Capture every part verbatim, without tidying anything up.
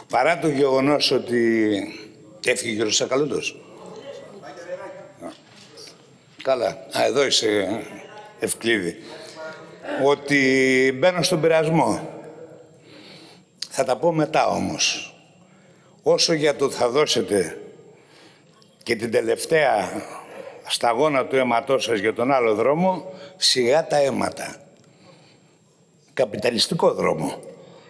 Παρά το γεγονός ότι έφυγε ο κύριος Σακαλώτος. Καλά. Α, εδώ είσαι, Ευκλήδη. Ότι μπαίνω στον πειρασμό. Θα τα πω μετά όμως. Όσο για το θα δώσετε και την τελευταία σταγόνα του αίματός σας για τον άλλο δρόμο, σιγά τα αίματα. Καπιταλιστικό δρόμο.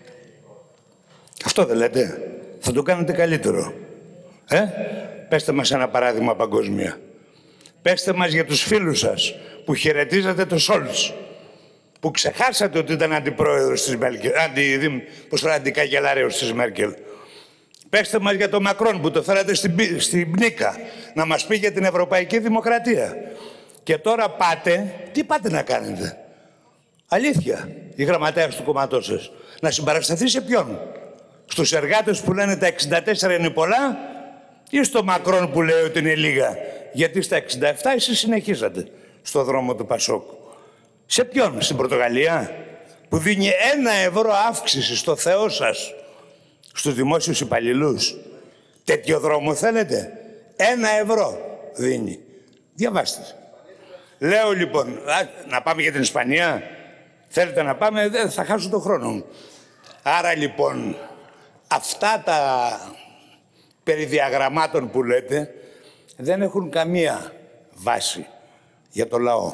Αυτό δεν λέτε. Θα το κάνετε καλύτερο. Ε? Πέστε μας ένα παράδειγμα παγκοσμία. Πέστε μας για τους φίλους σας που χαιρετίζατε το Σόλτς, που ξεχάσατε ότι ήταν αντιπρόεδρος της Μέρκελ, αντι, πώς το αντικαγκελάριος της Μέρκελ. Πέστε μας για τον Μακρόν που το φέρατε στην, στην πνίκα να μας πει για την Ευρωπαϊκή Δημοκρατία. Και τώρα πάτε, τι πάτε να κάνετε. Αλήθεια, η γραμματέας του κόμματός σας. Να συμπαρασταθεί σε ποιον. Στους εργάτες που λένε τα εξήντα τέσσερα είναι πολλά ή στο Μακρόν που λέει ότι είναι λίγα. Γιατί στα εξήντα επτά εσείς συνεχίζατε στο δρόμο του Πασόκ. Σε ποιον, στην Πορτογαλία, που δίνει ένα ευρώ αύξηση στο Θεό σας, στους δημόσιους υπαλληλούς. Τέτοιο δρόμο θέλετε. Ένα ευρώ δίνει. Διαβάστε. Λέω λοιπόν, α, να πάμε για την Ισπανία. Θέλετε να πάμε, δεν θα χάσω τον χρόνο μου. Άρα λοιπόν, αυτά τα περί διαγραμμάτων που λέτε δεν έχουν καμία βάση για το λαό.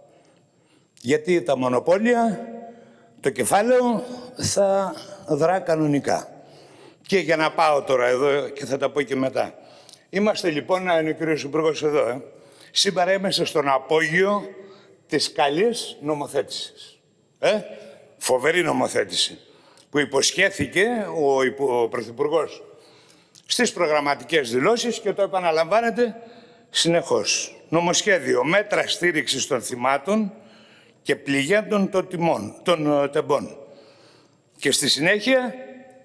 Γιατί τα μονοπόλια, το κεφάλαιο θα δρά κανονικά. Και για να πάω τώρα εδώ και θα τα πω και μετά. Είμαστε λοιπόν, να είναι ο κύριος Υπουργός εδώ, ε. Σήμερα είμαστε στον απόγειο της καλής νομοθέτησης. Ε? Φοβερή νομοθέτηση που υποσχέθηκε ο, ο Πρωθυπουργός στις προγραμματικές δηλώσεις και το επαναλαμβάνεται συνεχώς. Νομοσχέδιο μέτρα στήριξης των θυμάτων και πληγέντων των, τιμών, των τεμπών. Και στη συνέχεια,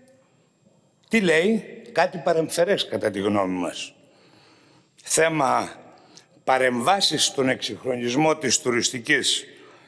τι λέει, κάτι παρεμφερές κατά τη γνώμη μας. Θέμα παρεμβάσεις στον εξυγχρονισμό της τουριστικής,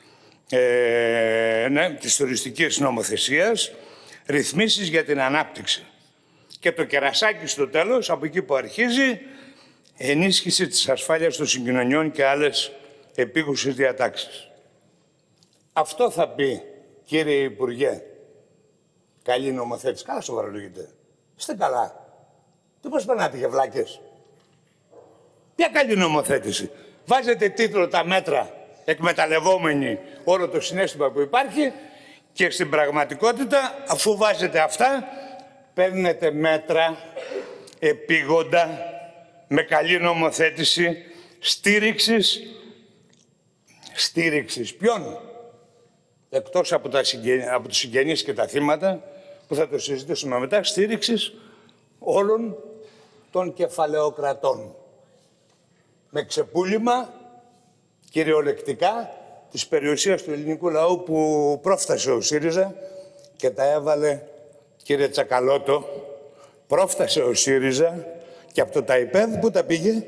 ε, ναι, της τουριστικής νομοθεσίας, ρυθμίσεις για την ανάπτυξη. Και το κερασάκι στο τέλος, από εκεί που αρχίζει, ενίσχυση της ασφάλειας των συγκοινωνιών και άλλες επίγουσες διατάξεις. Αυτό θα πει, κύριε Υπουργέ, καλή νομοθέτηση. Καλά σοβαρολογείτε. Είστε καλά. Τι πώς περνάτε για βλάκες. Ποια καλή νομοθέτηση. Βάζετε τίτλο τα μέτρα εκμεταλλευόμενοι όλο το συναίσθημα που υπάρχει και στην πραγματικότητα, αφού βάζετε αυτά, παίρνετε μέτρα επίγοντα με καλή νομοθέτηση στήριξης. Στήριξης ποιον? Εκτός από, τα συγγεν... από τους συγγενείς και τα θύματα, που θα το συζητήσουμε μετά, στήριξης όλων των κεφαλαιοκρατών. Με ξεπούλημα, κυριολεκτικά, της περιουσίας του ελληνικού λαού που πρόφτασε ο ΣΥΡΙΖΑ και τα έβαλε, κύριε Τσακαλώτο, πρόφτασε ο ΣΥΡΙΖΑ και από το ΤΑΙΠΕΔ πού τα πήγε?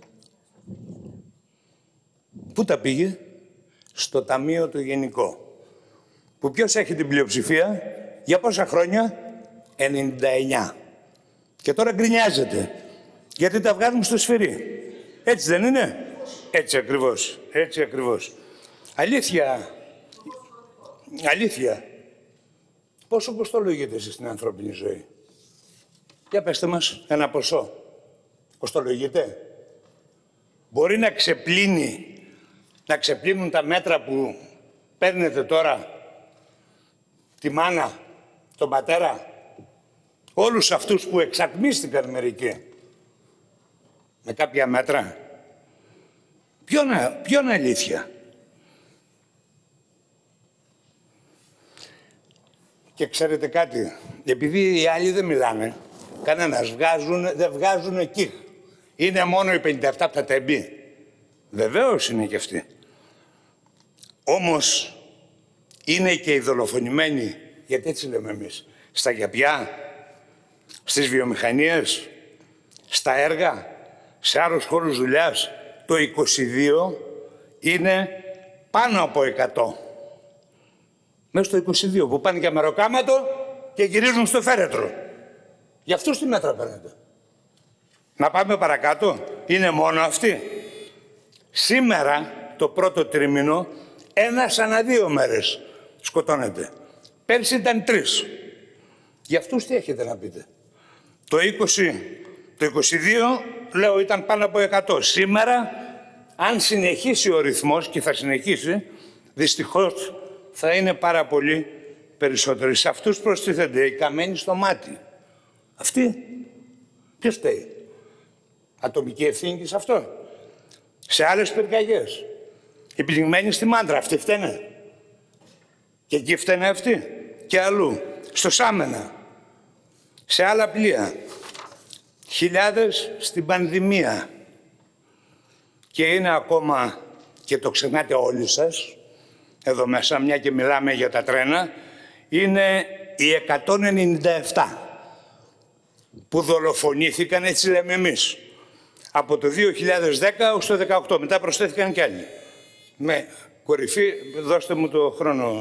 Πού τα πήγε? Στο Ταμείο του Γενικό. Που ποιος έχει την πλειοψηφία, για πόσα χρόνια? ενενήντα εννιά. Και τώρα γκρινιάζεται, γιατί τα βγάζουν στο σφυρί. Έτσι δεν είναι? Έτσι ακριβώς, έτσι ακριβώς. Αλήθεια, αλήθεια, πόσο κοστολογείτε εσείς στην ανθρώπινη ζωή? Για πέστε μας ένα ποσό. Κοστολογείτε? Μπορεί να ξεπλύνει, να ξεπλύνουν τα μέτρα που παίρνετε τώρα τη μάνα, τον πατέρα, όλους αυτούς που εξατμίστηκαν μερικοί με κάποια μέτρα? Ποιον, ποιον αλήθεια? Και ξέρετε κάτι, επειδή οι άλλοι δεν μιλάνε, κανένας, βγάζουν, δεν βγάζουν εκεί. Είναι μόνο οι πενήντα επτά από τα τεμπή. Βεβαίως είναι και αυτοί. Όμως είναι και οι δολοφονημένοι, γιατί έτσι λέμε εμείς, στα γιαπιά, στις βιομηχανίες, στα έργα, σε άλλους χώρους δουλειάς. Το είκοσι δύο είναι πάνω από εκατό. Μέσα στο είκοσι δύο που πάνε για μεροκάματο και γυρίζουν στο φέρετρο. Για αυτούς τι μέτρα παίρνετε? Να πάμε παρακάτω. Είναι μόνο αυτοί? Σήμερα, το πρώτο τρίμηνο, ένας ανά δύο μέρες σκοτώνεται. Πέρσι ήταν τρεις. Για αυτούς τι έχετε να πείτε? Το είκοσι, το είκοσι δύο, λέω, ήταν πάνω από εκατό. Σήμερα, αν συνεχίσει ο ρυθμός, και θα συνεχίσει, δυστυχώς θα είναι πάρα πολύ περισσότεροι. Σε αυτούς προστίθενται οι καμένοι στο μάτι. Αυτοί, ποιος φταίει? Ατομική ευθύνη σε αυτό? Σε άλλες πυρκαγιές, οι πληγμένοι στη Μάντρα, αυτοί φταίνε? Και εκεί φταίνε αυτοί? Και αλλού, στο Σάμενα, σε άλλα πλοία, χιλιάδες στην πανδημία. Και είναι ακόμα, και το ξεχνάτε όλοι σας, εδώ μέσα, μια και μιλάμε για τα τρένα, είναι οι εκατόν ενενήντα επτά που δολοφονήθηκαν, έτσι λέμε εμείς, από το δύο χιλιάδες δέκα ως το δεκαοκτώ. Μετά προσθέθηκαν κι άλλοι. Με κορυφή, δώστε μου το χρόνο.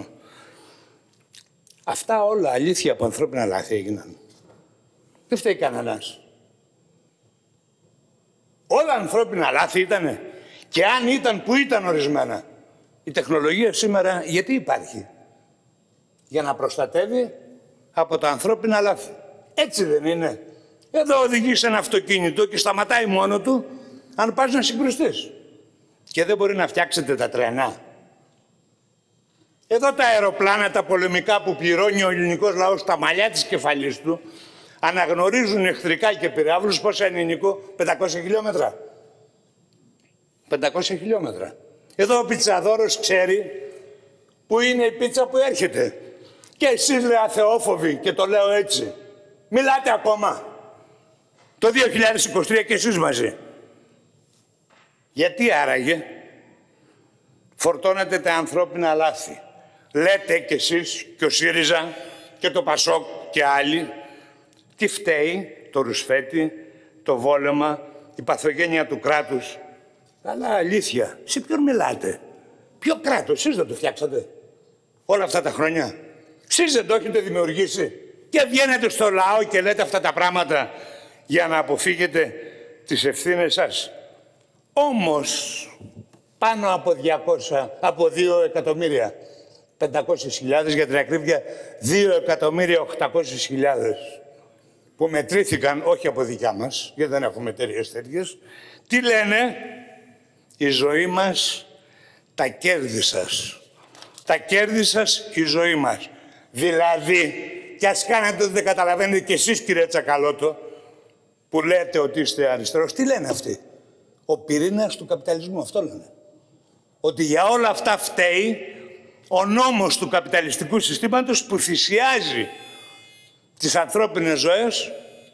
Αυτά όλα αλήθεια από ανθρώπινα λάθη έγιναν. Δεν φταίει κανένας. Όλα ανθρώπινα λάθη ήτανε. Και αν ήταν, που ήταν ορισμένα. Η τεχνολογία σήμερα γιατί υπάρχει? Για να προστατεύει από τα ανθρώπινα λάθη. Έτσι δεν είναι? Εδώ οδηγείς ένα αυτοκίνητο και σταματάει μόνο του αν πας να συγκρουστείς. Και δεν μπορεί να φτιάξετε τα τρένα. Εδώ τα αεροπλάνα, τα πολεμικά που πληρώνει ο ελληνικός λαός στα μαλλιά της κεφαλής του, αναγνωρίζουν εχθρικά και πυράβλους. Πόσα είναι, Νίκο? πεντακόσια χιλιόμετρα. πεντακόσια χιλιόμετρα. Εδώ ο πιτσαδόρος ξέρει που είναι η πίτσα που έρχεται. Και εσείς, λέει, αθεόφοβοι, και το λέω έτσι, μιλάτε ακόμα. Το δύο χιλιάδες είκοσι τρία και εσείς μαζί. Γιατί άραγε φορτώνετε τα ανθρώπινα λάθη? Λέτε κι εσείς και ο ΣΥΡΙΖΑ και το ΠΑΣΟΚ και άλλοι, τι φταίει? Το ρουσφέτη, το βόλεμα, η παθογένεια του κράτους. Αλλά αλήθεια, σε ποιον μιλάτε? Ποιο κράτος? Εσείς δεν το φτιάξατε όλα αυτά τα χρόνια? Εσείς δεν το έχετε δημιουργήσει? Και βγαίνετε στο λαό και λέτε αυτά τα πράγματα για να αποφύγετε τις ευθύνες σας. Όμως, πάνω από διακόσια, από δύο εκατομμύρια, πεντακόσιες χιλιάδες για την ακρίβεια, δύο εκατομμύρια οκτακόσιες χιλιάδες που μετρήθηκαν, όχι από δικιά μας, γιατί δεν έχουμε εταιρείες τέτοιες, τι λένε? Η ζωή μας, τα κέρδη σας. Τα κέρδη σας, η ζωή μας. Δηλαδή, κι ας κάνετε ότι δεν καταλαβαίνετε κι εσείς, κύριε Τσακαλώτο, που λέτε ότι είστε αριστερός, τι λένε αυτοί? Ο πυρήνας του καπιταλισμού, αυτό λένε. Ότι για όλα αυτά φταίει ο νόμος του καπιταλιστικού συστήματος που θυσιάζει τις ανθρώπινες ζωές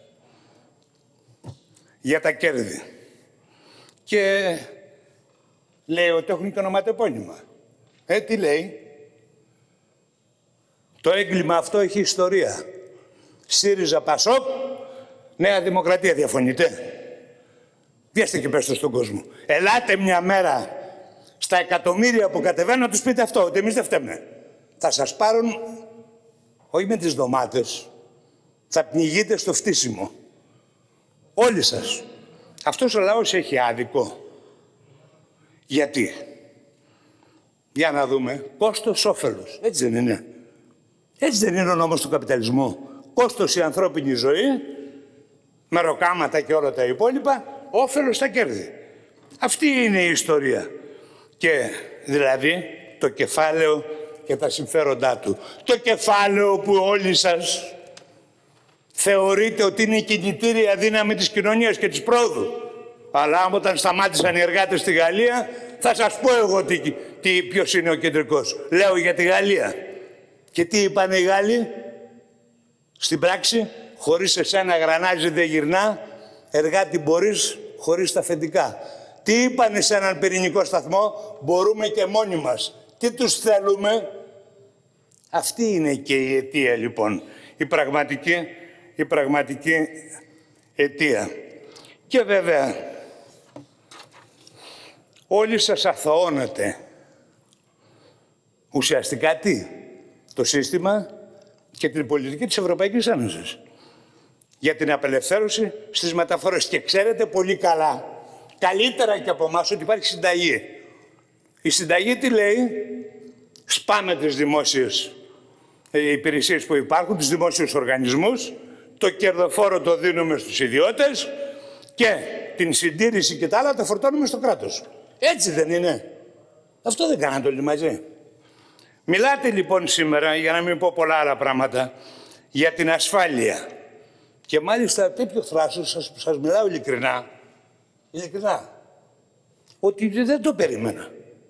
για τα κέρδη. Και λέει ότι έχουν και ονοματεπώνυμα. Ε, τι λέει? Το έγκλημα αυτό έχει ιστορία. ΣΥΡΙΖΑ, ΠΑΣΟΚ, Νέα Δημοκρατία. Διαφωνείτε? Βιέστε και πέστε στον κόσμο. Ελάτε μια μέρα στα εκατομμύρια που κατεβαίνουν να τους πείτε αυτό, ότι εμείς δεν φταίμε. Θα σας πάρουν, όχι με τις ντομάτες, θα πνιγείτε στο φτύσιμο. Όλοι σας. Αυτός ο λαός έχει άδικο. Γιατί? Για να δούμε. Κόστος όφελος. Έτσι δεν είναι? Έτσι δεν είναι ο νόμος του καπιταλισμού? Κόστος η ανθρώπινη ζωή, μεροκάματα και όλα τα υπόλοιπα, όφελος τα κέρδη. Αυτή είναι η ιστορία. Και δηλαδή το κεφάλαιο και τα συμφέροντά του. Το κεφάλαιο που όλοι σας θεωρείτε ότι είναι η κινητήρια δύναμη της κοινωνίας και της πρόοδου. Αλλά όταν σταμάτησαν οι εργάτες στη Γαλλία, θα σας πω εγώ τι, τι, ποιος είναι ο κεντρικός. Λέω για τη Γαλλία. Και τι είπαν οι Γάλλοι? Στην πράξη, χωρίς εσένα γρανάζι δεν γυρνά, εργάτη μπορείς χωρίς τα αφεντικά. Τι είπανε σε έναν πυρηνικό σταθμό? Μπορούμε και μόνοι μας. Τι τους θέλουμε? Αυτή είναι και η αιτία, λοιπόν. Η πραγματική, η πραγματική αιτία. Και βέβαια, όλοι σας αθωώνετε. Ουσιαστικά τι? Το σύστημα και την πολιτική της Ευρωπαϊκής Ένωσης. για την απελευθέρωση στις μεταφορές. Και ξέρετε πολύ καλά, καλύτερα και από εμάς, ότι υπάρχει συνταγή. Η συνταγή τι λέει? Σπάμε τις δημόσιες υπηρεσίες που υπάρχουν, τους δημόσιους οργανισμούς, το κερδοφόρο το δίνουμε στους ιδιώτες και την συντήρηση και τα άλλα τα φορτώνουμε στο κράτος. Έτσι δεν είναι? Αυτό δεν κάνατε όλοι μαζί? Μιλάτε λοιπόν σήμερα, για να μην πω πολλά άλλα πράγματα, για την ασφάλεια. Και μάλιστα τέτοιο θράσος, σας, σας μιλάω ειλικρινά, ειλικρινά, ότι δεν το περίμενα.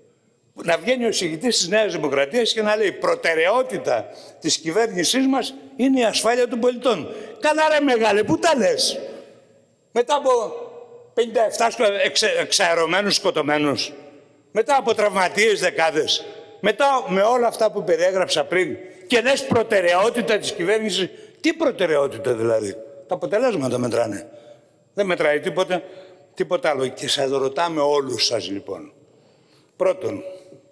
Να βγαίνει ο εισηγητής της Νέας Δημοκρατίας και να λέει προτεραιότητα της κυβέρνησής μας είναι η ασφάλεια των πολιτών. Καλά ρε μεγάλε, πού τα λες? Μετά από πενήντα επτά εξε, εξαερωμένους σκοτωμένους, μετά από τραυματίες δεκάδες, μετά με όλα αυτά που περιέγραψα πριν και λες προτεραιότητα της κυβέρνησης. Τι προτεραιότητα δηλαδή? Τα αποτελέσματα μετράνε. Δεν μετράει τίποτα, τίποτα άλλο. Και σας ρωτάμε όλους σας λοιπόν. Πρώτον,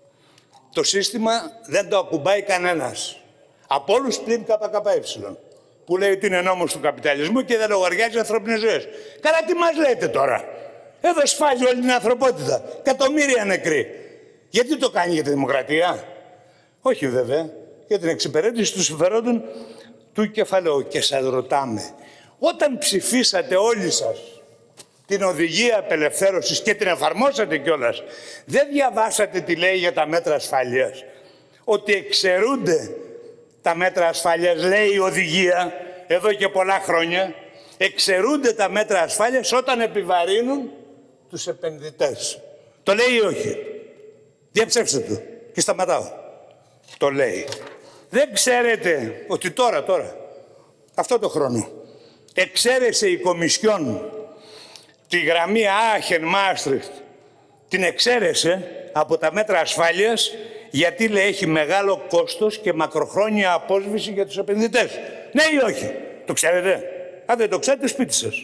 το σύστημα δεν το ακουμπάει κανένας. Από όλους πλην ΚΚΕ, που λέει ότι είναι νόμος του καπιταλισμού και δεν λογαριάζει ανθρώπινες ζωές. Καλά, τι μας λέτε τώρα? Εδώ σφάζει όλη την ανθρωπότητα. Εκατομμύρια νεκροί. Γιατί το κάνει? Για τη δημοκρατία? Όχι βέβαια. Για την εξυπηρέτηση των συμφερόντων του κεφαλαίου. Και σας ρωτάμε, όταν ψηφίσατε όλοι σας την οδηγία απελευθέρωσης και την εφαρμόσατε κιόλας, δεν διαβάσατε τι λέει για τα μέτρα ασφαλείας? Ότι εξαιρούνται τα μέτρα ασφαλείας, λέει η οδηγία, εδώ και πολλά χρόνια, εξαιρούνται τα μέτρα ασφάλειας όταν επιβαρύνουν τους επενδυτές. Το λέει ή όχι? Διαψεύστε το και σταματάω. Το λέει. Δεν ξέρετε ότι τώρα, τώρα, αυτό το χρόνο, εξαίρεσε η Κομισιόν τη γραμμή Άχεν-Μάστριχτ, την εξαίρεσε από τα μέτρα ασφάλειας, γιατί λέει έχει μεγάλο κόστος και μακροχρόνια απόσβηση για τους επενδυτές. Ναι ή όχι? Το ξέρετε? Αν δεν το ξέρετε, σπίτι σας.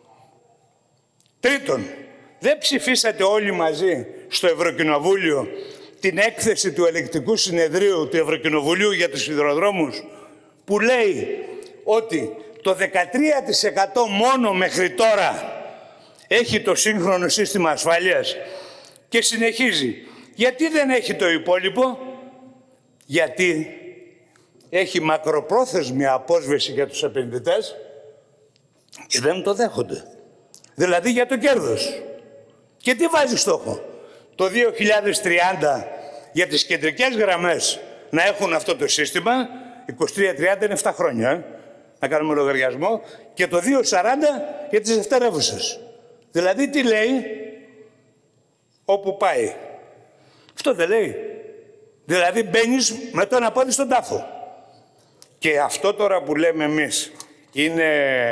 Τρίτον, δεν ψηφίσατε όλοι μαζί στο Ευρωκοινοβούλιο την έκθεση του Ελεκτικού Συνεδρίου του Ευρωκοινοβουλίου για τους σιδηροδρόμους, που λέει ότι το δεκατρία τοις εκατό μόνο μέχρι τώρα έχει το σύγχρονο σύστημα ασφάλειας, και συνεχίζει. Γιατί δεν έχει το υπόλοιπο? Γιατί έχει μακροπρόθεσμη απόσβεση για τους επενδυτές και δεν το δέχονται. Δηλαδή για το κέρδος. Και τι βάζει στόχο? Το δύο χιλιάδες τριάντα για τις κεντρικές γραμμές να έχουν αυτό το σύστημα, είκοσι τρία τριάντα είναι επτά χρόνια, ε? να κάνουμε λογαριασμό, και το δύο χιλιάδες σαράντα για τις δευτερεύουσες. Δηλαδή τι λέει? Όπου πάει. Αυτό δεν λέει? Δηλαδή μπαίνεις με το ένα πόδι στον τάφο. Και αυτό τώρα που λέμε εμείς είναι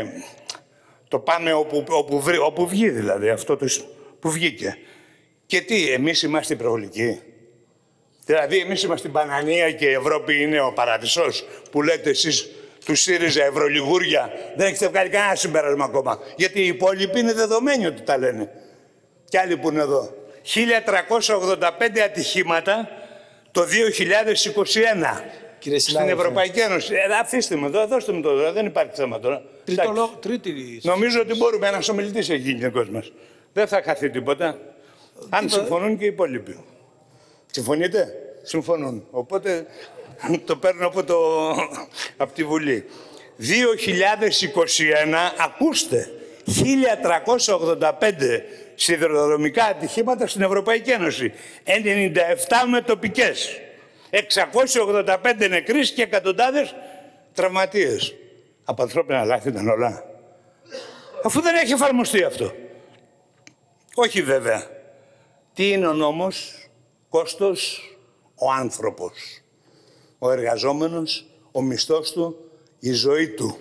το πάμε όπου, όπου, βρει, όπου βγει, δηλαδή αυτό το, που βγήκε. Και τι, εμείς είμαστε υπερβολικοί? Δηλαδή εμείς είμαστε η μπανανία και η Ευρώπη είναι ο παραδεισός που λέτε εσείς του ΣΥΡΙΖΑ, ευρωλιγούρια? Δεν έχετε βγάλει κανένα συμπέρασμα ακόμα. Γιατί οι υπόλοιποι είναι δεδομένοι ότι τα λένε. Κι άλλοι που είναι εδώ. χίλια τριακόσια ογδόντα πέντε ατυχήματα το δύο χιλιάδες είκοσι ένα στην Ευρωπαϊκή Ένωση. Ε, αφήστε με εδώ, δώστε μου το εδώ, δεν υπάρχει θέμα τώρα. Τρίτο, τρίτη... Νομίζω ότι μπορούμε, ένας ομιλητής έχει γίνει ο μας. Δεν θα χαθεί τίποτα. Αν συμφωνούν και οι υπόλοιποι. Συμφωνείτε? Συμφωνούν. Οπότε το παίρνω από, το, από τη Βουλή. δύο χιλιάδες είκοσι ένα, ακούστε, χίλια τριακόσια ογδόντα πέντε σιδηροδρομικά ατυχήματα στην Ευρωπαϊκή Ένωση. ενενήντα επτά με τοπικές. εξακόσια ογδόντα πέντε νεκροί και εκατοντάδες τραυματίες. Από ανθρώπινα λάθη ήταν όλα. Αφού δεν έχει εφαρμοστεί αυτό. Όχι βέβαια. Τι είναι ο νόμος? Κόστος ο άνθρωπος. Ο εργαζόμενος, ο μισθός του, η ζωή του.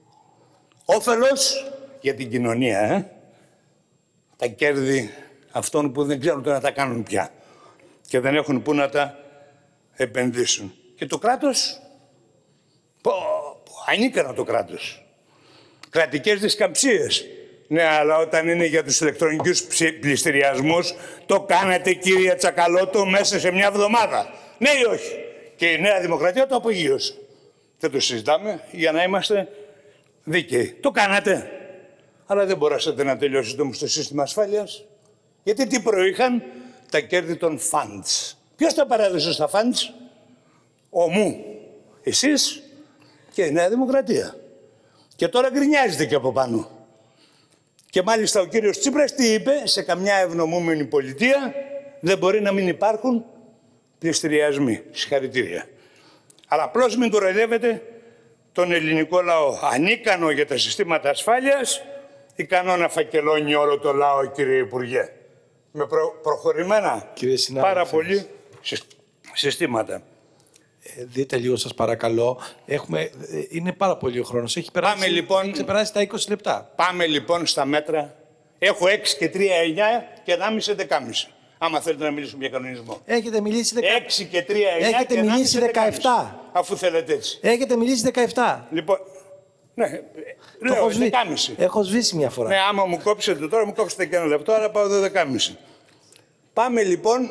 Όφελος για την κοινωνία, ε? Τα κέρδη αυτών που δεν ξέρουν να τα κάνουν πια και δεν έχουν πού να τα επενδύσουν. Και το κράτος, πω, πω, ανίκανο το κράτος. Κρατικές δισκαμψίες. Ναι, αλλά όταν είναι για τους ηλεκτρονικούς πληστηριασμούς, το κάνετε κύριε Τσακαλώτο μέσα σε μια εβδομάδα. Ναι ή όχι? Και η Νέα Δημοκρατία το απογείωσε. Δεν το συζητάμε για να είμαστε δίκαιοι. Το κάνατε. Αλλά δεν μπορέσατε να τελειώσετε όμως το σύστημα ασφάλειας. Γιατί τι προείχαν? Τα κέρδη των funds. Ποιος τα παράδοσε στα funds? Ο μου. Εσείς και η Νέα Δημοκρατία. Και τώρα γκρινιάζετε και από πάνω. Και μάλιστα ο κύριος Τσίπρας τι είπε? Σε καμιά ευνομούμενη πολιτεία δεν μπορεί να μην υπάρχουν πληστηριασμοί. Συγχαρητήρια. Αλλά απλώς μην κοροϊδεύετε τον ελληνικό λαό. Ανίκανο για τα συστήματα ασφάλειας, ικανό να φακελώνει όλο το λαό, κύριε Υπουργέ. Με προ... προχωρημένα πάρα πολύ συστήματα. Ε, δείτε λίγο σας παρακαλώ. Έχουμε, ε, είναι πάρα πολύ ο χρόνος. Έχει περάσει, Πάμε, λοιπόν, έχει ξεπεράσει τα είκοσι λεπτά. Πάμε λοιπόν στα μέτρα. Έχω έξι και τρία, εννιά και ενάμιση, δεκάμιση. Άμα θέλετε να μιλήσουμε για κανονισμό. Έχετε μιλήσει δεκαεπτά. έξι και τρία, εννιά Έχετε και μιλήσει δεκαεπτά. Αφού θέλετε έτσι. Έχετε μιλήσει δεκαεπτά. Λοιπόν, ναι, Το λέω σβή... δεκάμιση. Έχω σβήσει μια φορά. Ναι, άμα μου κόψετε τώρα, μου κόψετε και ένα λεπτό, άρα πάω δεκάμιση. Πάμε λοιπόν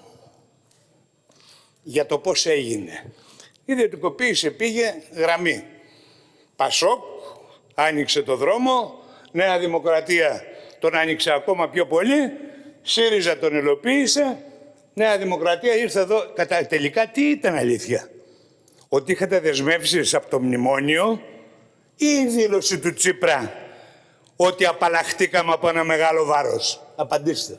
για το πώς έγινε. Η ιδιωτικοποίηση πήγε γραμμή. Πασόκ άνοιξε το δρόμο, Νέα Δημοκρατία τον άνοιξε ακόμα πιο πολύ, ΣΥΡΙΖΑ τον υλοποίησε, Νέα Δημοκρατία ήρθε εδώ. Κατά, τελικά τι ήταν αλήθεια? Ότι είχατε δεσμεύσεις από το μνημόνιο ή η δήλωση του Τσίπρα ότι απαλλαχτήκαμε από ένα μεγάλο βάρος? Απαντήστε.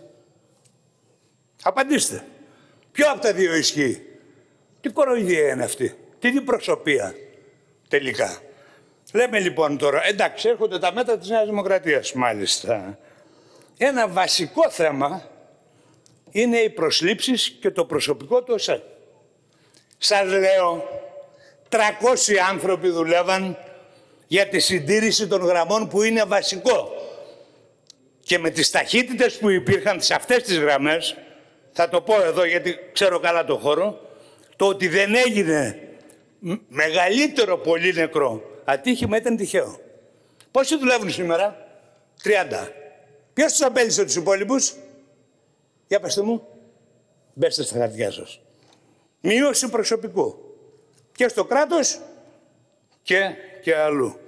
Απαντήστε. Ποιο από τα δύο ισχύει? Τι κοροϊδία είναι αυτή? Τι διπροσωπεία τελικά? Λέμε λοιπόν τώρα, εντάξει, έρχονται τα μέτρα της Νέας Δημοκρατίας μάλιστα. Ένα βασικό θέμα είναι οι προσλήψεις και το προσωπικό του ΟΣΕ. Σας λέω, τριακόσιοι άνθρωποι δουλεύαν για τη συντήρηση των γραμμών που είναι βασικό. Και με τις ταχύτητες που υπήρχαν σε αυτές τις γραμμές, θα το πω εδώ γιατί ξέρω καλά το χώρο, το ότι δεν έγινε μεγαλύτερο πολύ νεκρό ατύχημα ήταν τυχαίο. Πόσοι δουλεύουν σήμερα? τριάντα. Ποιος τους απέλυσε τους υπόλοιπους? Για πέστε μου. Μπέστε στα χαρτιά σας. Μείωση προσωπικού. Και στο κράτος και, και αλλού.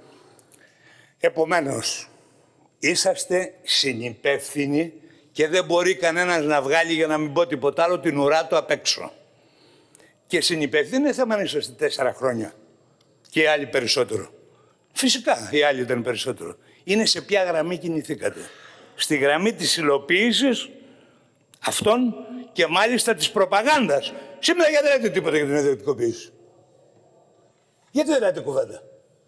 Επομένως, είσαστε συνυπεύθυνοι και δεν μπορεί κανένας να βγάλει, για να μην πω τίποτα άλλο, την ουρά του απ' έξω. Και συνυπεύθυνοι δεν θέμα να είσαστε τέσσερα χρόνια και οι άλλοι περισσότερο. Φυσικά οι άλλοι ήταν περισσότερο. Είναι σε ποια γραμμή κινηθήκατε? Στη γραμμή της υλοποίησης αυτών και μάλιστα της προπαγάνδας. Σήμερα γιατί δεν λέτε τίποτα για την ιδιωτικοποίηση? Γιατί δεν λέτε κουβέντα?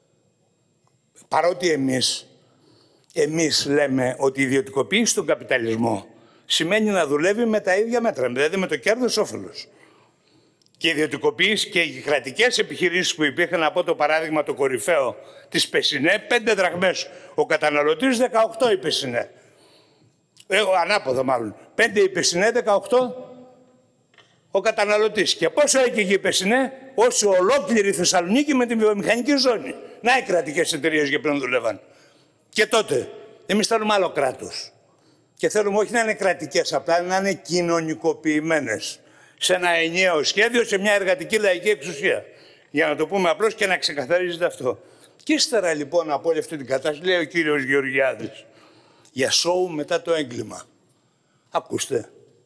Παρότι εμείς, εμείς λέμε ότι η ιδιωτικοποίηση στον καπιταλισμό σημαίνει να δουλεύει με τα ίδια μέτρα, δηλαδή με το κέρδος όφελος. Και η ιδιωτικοποίηση και οι κρατικές επιχειρήσεις που υπήρχαν, από το παράδειγμα το κορυφαίο της Πεσσινέ, πέντε δραχμές ο καταναλωτής, δεκαοκτώ η Πεσσινέ. Ε, ανάποδα μάλλον. πέντε η Πεσσινέ, δεκαοκτώ ο καταναλωτής. Και πόσο έκαιγε η Πεσσινέ? Όσο ολόκληρη η Θεσσαλονίκη με τη βιομηχανική ζώνη. Να οι κρατικές εταιρείες για ποιον δουλεύαν. Και τότε εμείς θέλουμε άλλο κράτος. Και θέλουμε όχι να είναι κρατικές, απλά να είναι κοινωνικοποιημένες. Σε ένα ενιαίο σχέδιο, σε μια εργατική λαϊκή εξουσία. Για να το πούμε απλώς και να ξεκαθαρίζεται αυτό. Και ύστερα λοιπόν από όλη αυτή την κατάσταση, λέει ο κύριος Γεωργιάδης, για σόου μετά το έγκλημα. Ακούστε,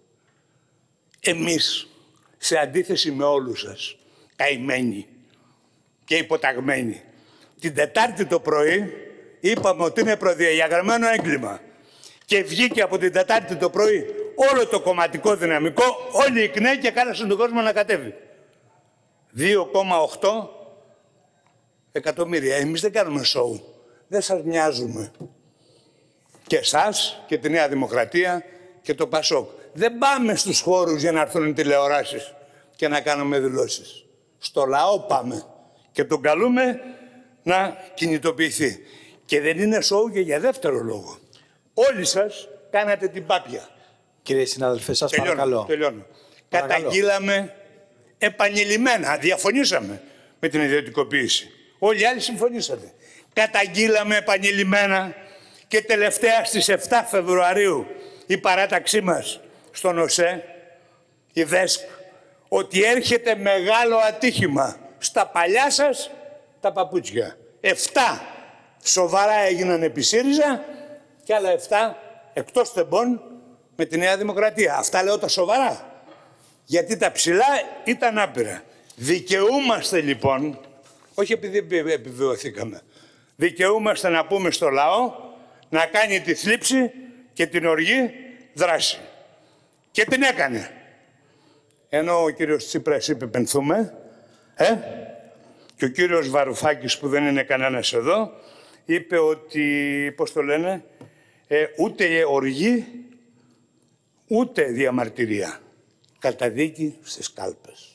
εμείς, σε αντίθεση με όλους σας, καημένοι και υποταγμένοι, την Τετάρτη το πρωί είπαμε ότι είναι προδιαγραμμένο έγκλημα. Και βγήκε από την Τετάρτη το πρωί όλο το κομματικό δυναμικό, όλοι οι ΚΝΕ και κάλεσαν τον κόσμο να κατέβει. δύο κόμμα οκτώ εκατομμύρια. Εμείς δεν κάνουμε σοου. Δεν σας μοιάζουμε. Και εσάς και τη Νέα Δημοκρατία και το Πασόκ. Δεν πάμε στους χώρους για να έρθουν οι τηλεοράσεις και να κάνουμε δηλώσεις. Στο λαό πάμε και τον καλούμε να κινητοποιηθεί. Και δεν είναι σοου και για δεύτερο λόγο. Όλοι σας κάνατε την πάπια. Κύριε συνάδελφε, σας τελειώνω, παρακαλώ. Τελειώνω. Παρακαλώ. Καταγγείλαμε επανειλημμένα, διαφωνήσαμε με την ιδιωτικοποίηση. Όλοι οι άλλοι συμφωνήσατε. Καταγγείλαμε επανειλημμένα και τελευταία στις επτά Φεβρουαρίου η παράταξή μας στον ΟΣΕ, η ΔΕΣΚ, ότι έρχεται μεγάλο ατύχημα στα παλιά σας τα παπούτσια. Εφτά σοβαρά έγιναν επί ΣΥΡΙΖΑ και άλλα επτά εκτός τεμπών με τη Νέα Δημοκρατία. Αυτά λέω τα σοβαρά. Γιατί τα ψηλά ήταν άπειρα. Δικαιούμαστε λοιπόν, όχι επειδή επιβεβαιωθήκαμε, δικαιούμαστε να πούμε στο λαό να κάνει τη θλίψη και την οργή δράση. Και την έκανε. Ενώ ο κύριος Τσίπρας είπε πενθούμε, ε, και ο κύριος Βαρουφάκης που δεν είναι κανένας εδώ, είπε ότι, πώς το λένε, ε, ούτε οργή, ούτε διαμαρτυρία. Καταδίκη στις κάλπες.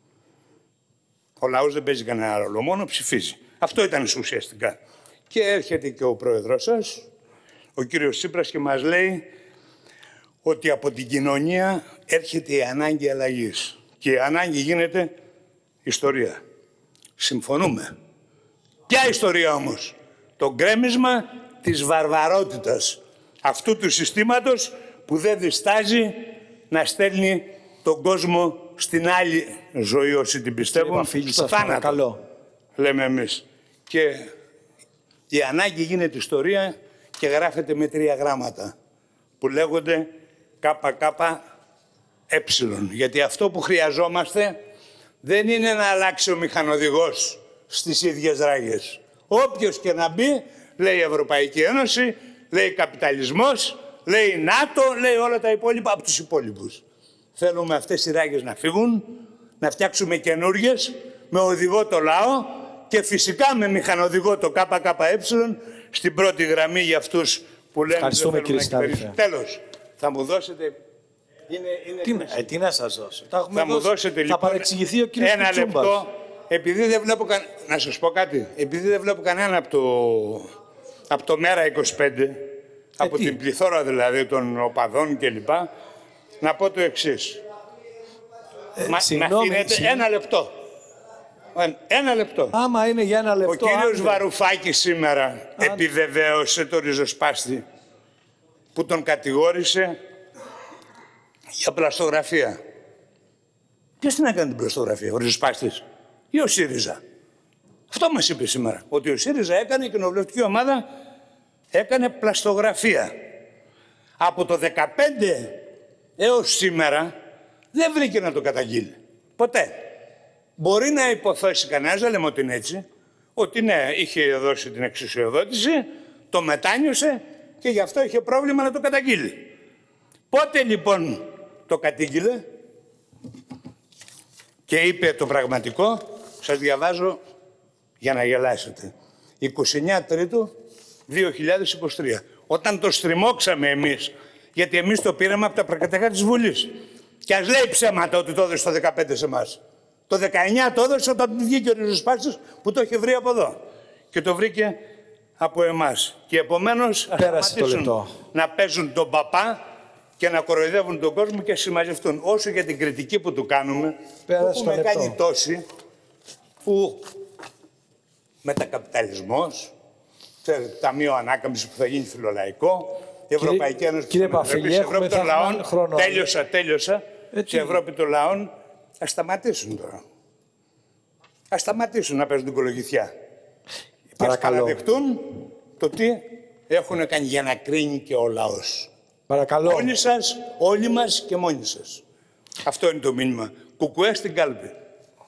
Ο λαός δεν παίζει κανένα ρόλο, μόνο ψηφίζει. Αυτό ήταν ουσιαστικά. Και έρχεται και ο πρόεδρος σας, ο κύριος Τσίπρας, και μας λέει ότι από την κοινωνία έρχεται η ανάγκη αλλαγής. Και η ανάγκη γίνεται ιστορία. Συμφωνούμε. Ποια ιστορία όμως? Το γκρέμισμα της βαρβαρότητας αυτού του συστήματος που δεν διστάζει να στέλνει τον κόσμο στην άλλη ζωή, όσοι την πιστεύουν, στο θάνατο, λέμε εμείς. Και η ανάγκη γίνεται ιστορία και γράφεται με τρία γράμματα που λέγονται ΚΚΕ. Γιατί αυτό που χρειαζόμαστε δεν είναι να αλλάξει ο μηχανοδηγός στις ίδιες ράγες. Όποιος και να μπει, λέει η Ευρωπαϊκή Ένωση, λέει καπιταλισμός, λέει ΝΑΤΟ, λέει όλα τα υπόλοιπα από τους υπόλοιπους. Θέλουμε αυτές οι ράγες να φύγουν, να φτιάξουμε καινούργιες, με οδηγό το λαό και φυσικά με μηχανοδηγό το ΚΚΕ στην πρώτη γραμμή για αυτούς που λένε δεν θέλουν να κυβερνήσουν. Τέλος, θα μου δώσετε... Είναι, είναι τι, να, ε, τι να σας δώσω. Τα θα μου δώσετε θα λοιπόν παρεξηγηθεί ο κύριος ένα Κουτσούμπας. λεπτό, επειδή δεν βλέπω κα... να σας πω κάτι, επειδή δεν βλέπω κανένα από το, από το Μέρα είκοσι πέντε, ε, από τι? την πληθώρα δηλαδή των οπαδών κλπ, να πω το εξής. Ε, Μα, συγγνώμη, να αφήνετε συγγνώμη. ένα λεπτό. Ένα λεπτό. Άμα είναι για ένα λεπτό. Ο κύριος αν... Βαρουφάκης σήμερα αν... επιβεβαίωσε το ριζοσπάστη που τον κατηγόρησε για πλαστογραφία. Ποιος την έκανε την πλαστογραφία, ο ριζοσπάστης ή ο ΣΥΡΙΖΑ? Αυτό μας είπε σήμερα, ότι ο ΣΥΡΙΖΑ έκανε, η κοινοβουλευτική ομάδα έκανε πλαστογραφία. Από το δεκαπέντε έως σήμερα δεν βρήκε να το καταγγείλει. Ποτέ. Μπορεί να υποθέσει κανένας, δεν λέμε ότι είναι έτσι, ότι ναι, είχε δώσει την εξουσιοδότηση, το μετάνιωσε και γι' αυτό είχε πρόβλημα να το καταγγείλει. Πότε λοιπόν το κατήγγειλε και είπε το πραγματικό? Σας διαβάζω για να γελάσετε. είκοσι εννέα Τρίτου δύο χιλιάδες είκοσι τρία. Όταν το στριμώξαμε εμείς, γιατί εμείς το πήραμε από τα πρακτικά της Βουλής. Και ας λέει ψέματα ότι το έδωσε το δεκαπέντε σε εμάς. Το δεκαεννέα το έδωσε όταν βγήκε ο ριζοσπάστης που το είχε βρει από εδώ. Και το βρήκε από εμάς. Και επομένως ας σταματήσουν να παίζουν τον παπά και να κοροϊδεύουν τον κόσμο και συμμαζευτούν. Όσο για την κριτική που του κάνουμε, που έχουμε κάνει τόση, που μετακαπιταλισμός, ξέρετε, Ταμείο Ανάκαμψης που θα γίνει φιλολαϊκό, η Ευρωπαϊκή Ένωση κύριε Παφίλη, η Ευρώπη των λαών, χρόνο. τέλειωσα, τέλειωσα, η Ευρώπη των λαών, ας σταματήσουν τώρα. Ας σταματήσουν να παίζουν την κολογηθιά. Και ας παραδεχτούν το τι έχουν κάνει για να κρίνει και ο λαός. Παρακαλώ. Μόνοι σας, όλοι μας και μόνοι σας. Αυτό είναι το μήνυμα. Κουκουέ στην κάλπη.